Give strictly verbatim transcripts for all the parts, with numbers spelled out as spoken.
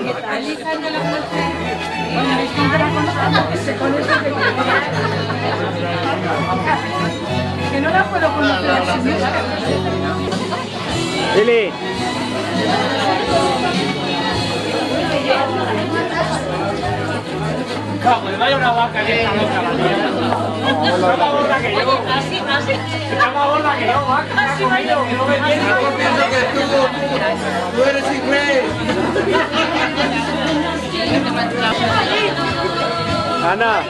Elijan de la muerte. Bueno, es que la conozco que se pone eso que... Que no la puedo conocer así. Lili. Vamos, vaya una vaca que está loca la tía. Está más gorda que yo. Así, así. Está más gorda que yo, vaca. Así va yo, que no me entiendes. Yo pienso que tú, tú eres inglés. Ana.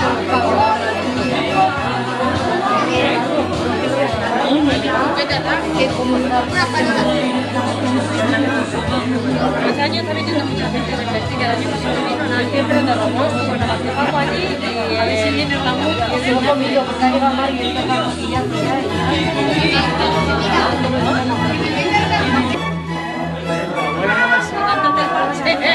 Este año está viniendo mucha gente de investiga. El año pasado vino nadie, pero de Ramón. Bueno, nos vamos allí y a ver si viene Ramón. Y se lo comido porque ha llegado Mario y está maquillando ya. Cántate el parche.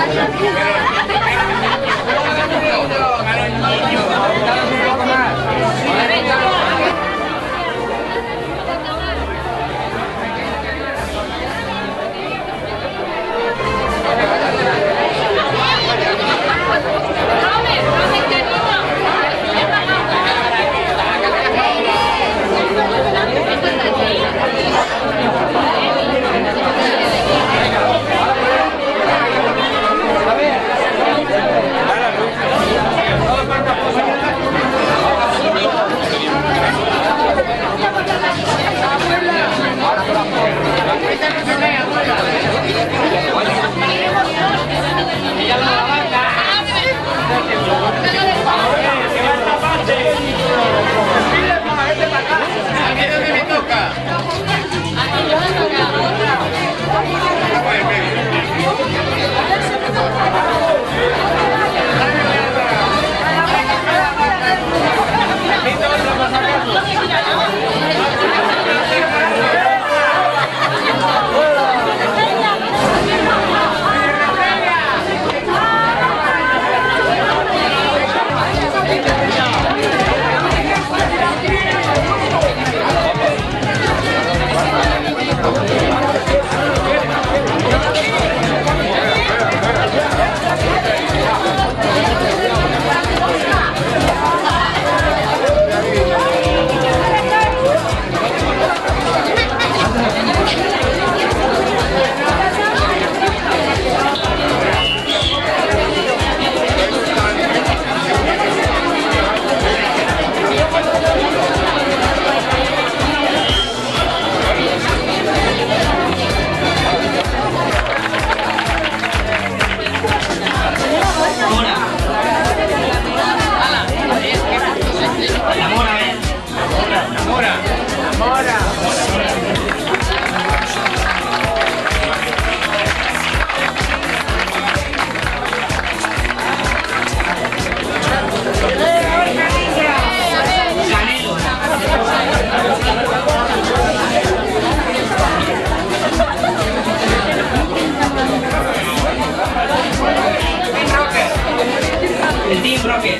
El Team Rocket.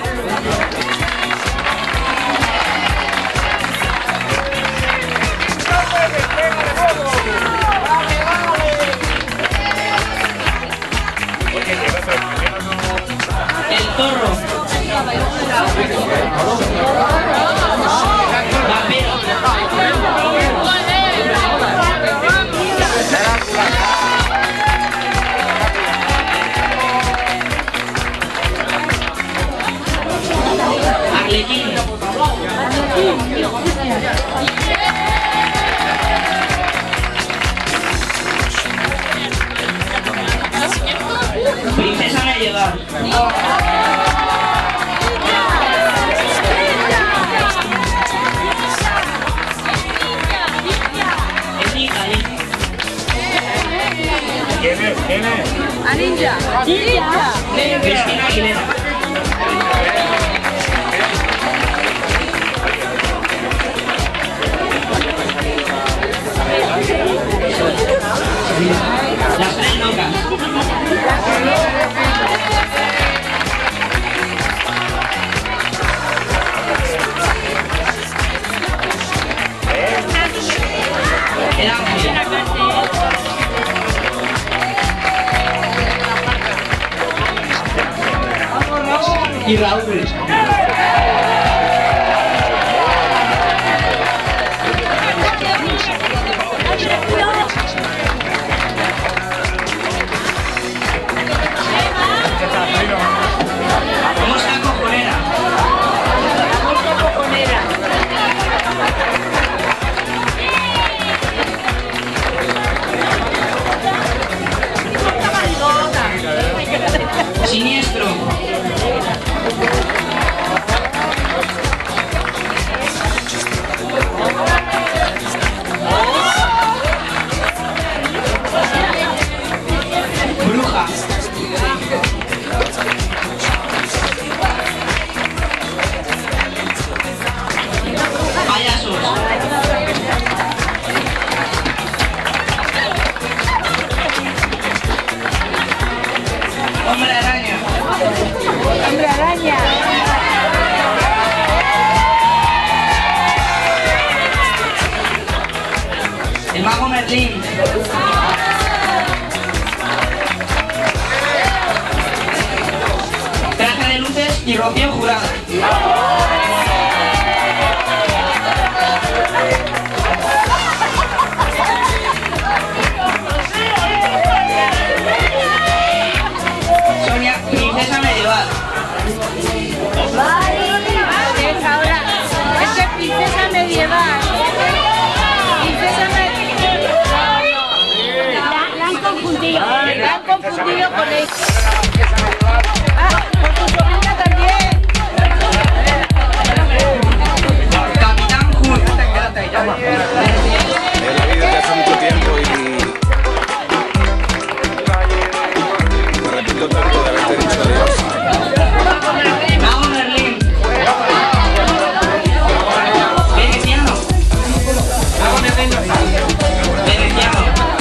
El Zorro. Arlequín. Princesa Gallega. ¿Quién es? ¿Quién es? A Ninja. Ninja. Cristina Aguilera. Las tres locas. El ángel. Y Raúl. Mosca cojonera. Mosca cojonera. Siniestro. Merlín. Traje de luces y Rocío Jurada. Sonia, princesa medieval. Es ahora, es que princesa medieval. Princesa medieval. La, la han confundido. La han confundido con el... Ah, con tu sobrina también. Capitán Hood. Es la vida de hace mucho tiempo y me arrepiento tanto de haberte dicho adiós. Mago Merlín. Veneciano. Mago Merlín. Veneciano.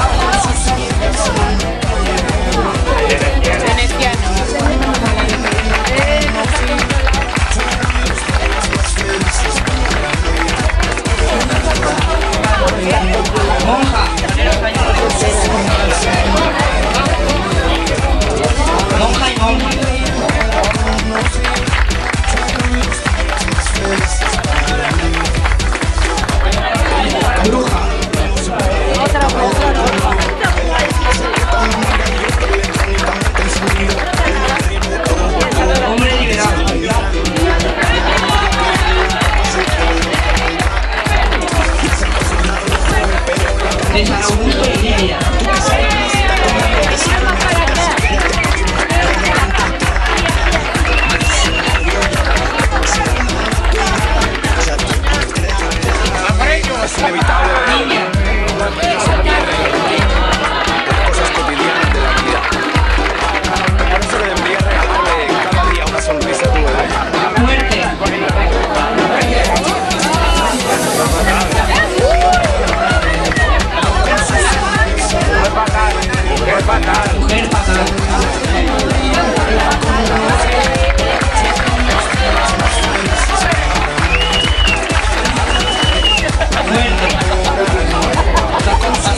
Monja. Monja y monja. Bruja. Hombre liberado. De San Augusto y Lidia. Es inevitable Niña. las cosas cotidianas de la vida. Por eso le debería regalarle cada día una sonrisa a tu bebé. Muerte. Mujer fatal. Mujer fatal. Muerte.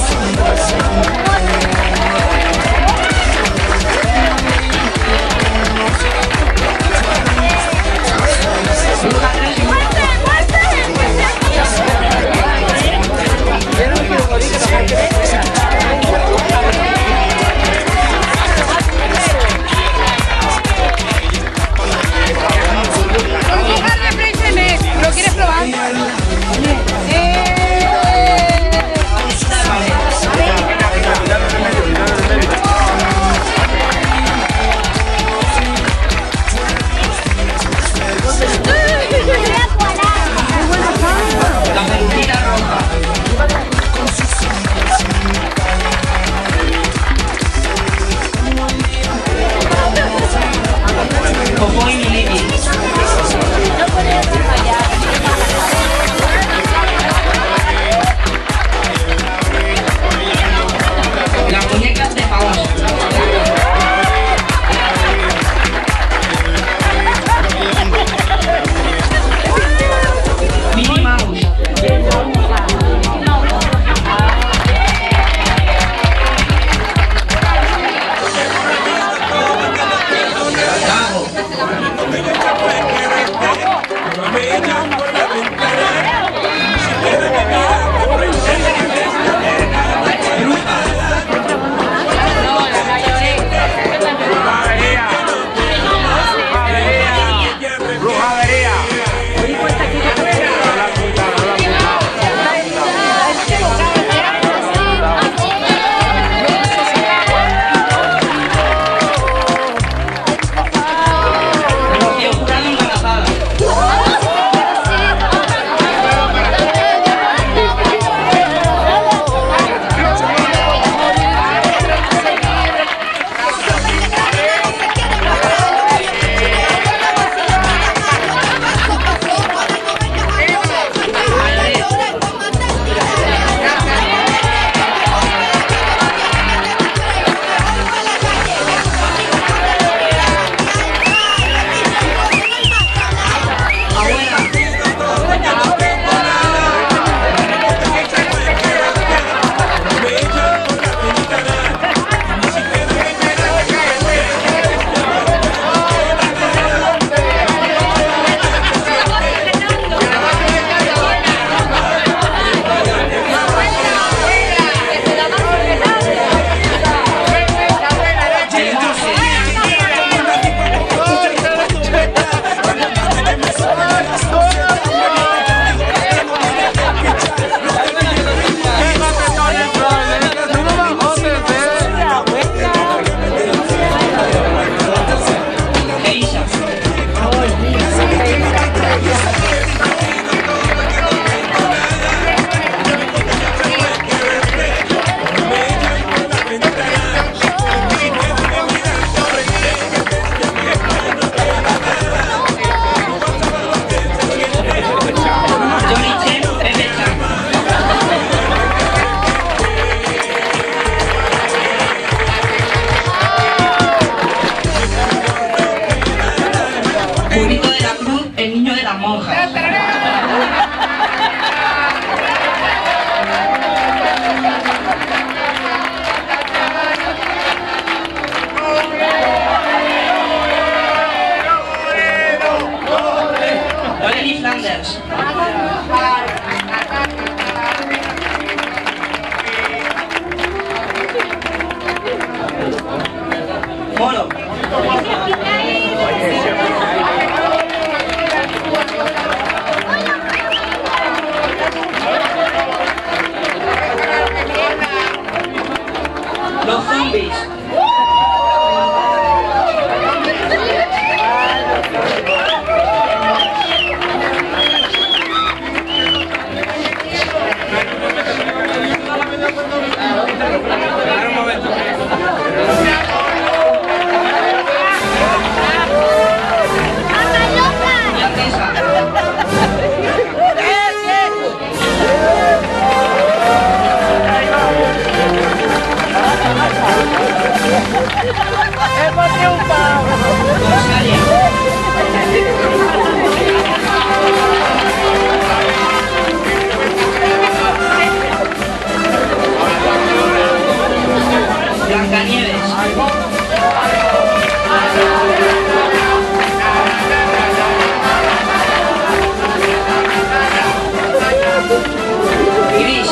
Iris.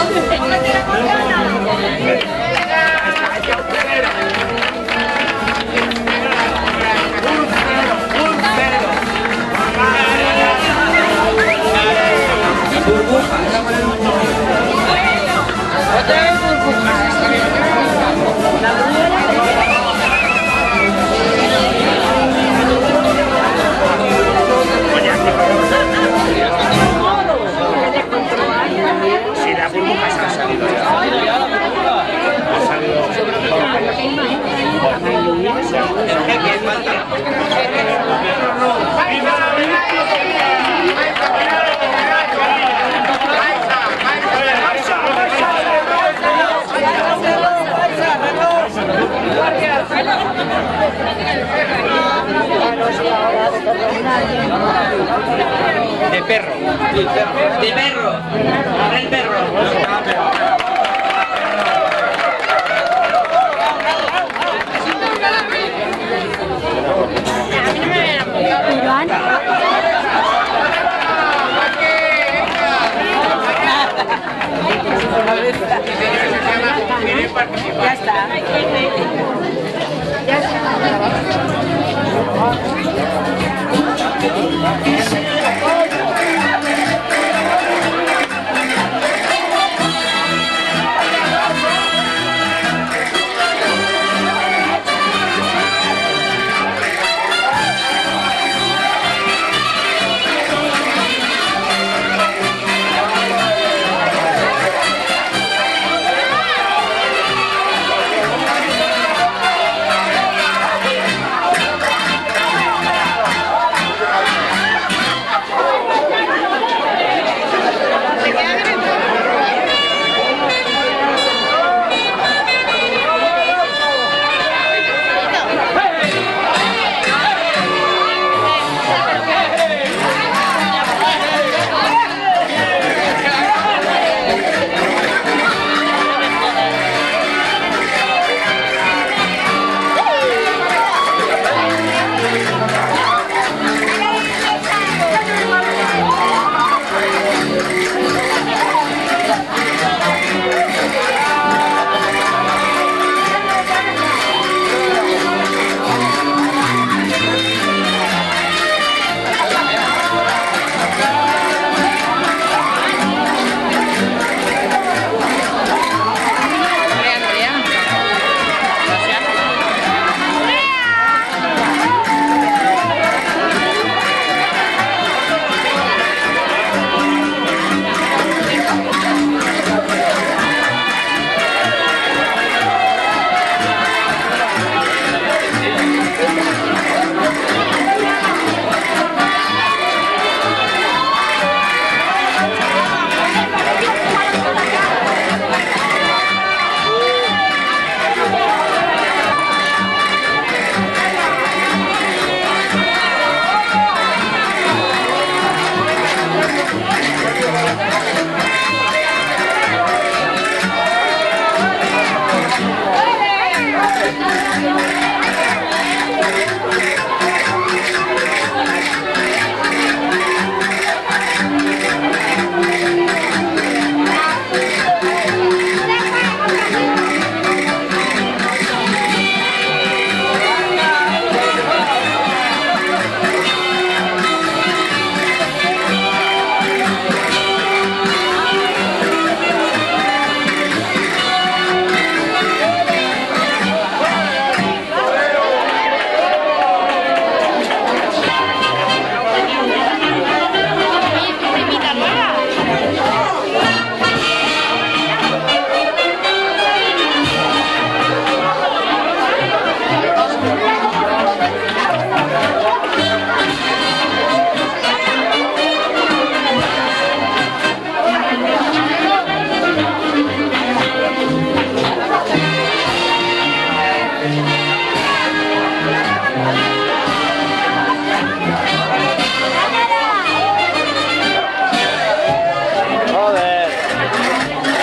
Otra vez burbujas. Si las burbujas han salido ya. Han salido. De perro. De perro. Abre el perro. Ya está. Ya está.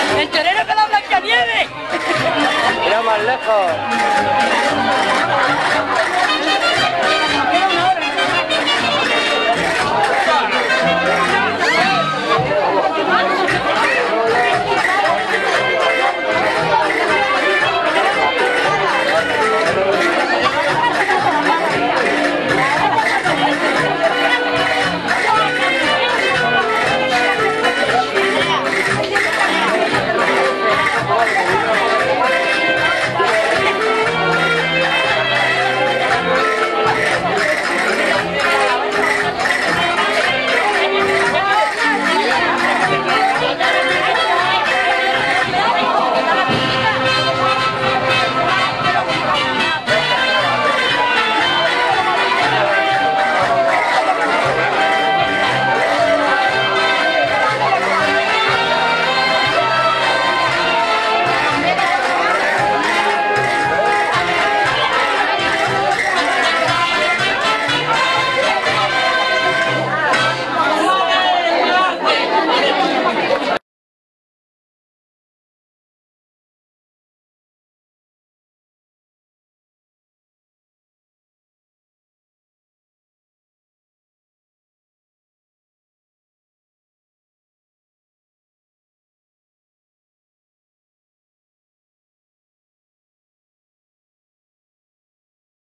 más lejos.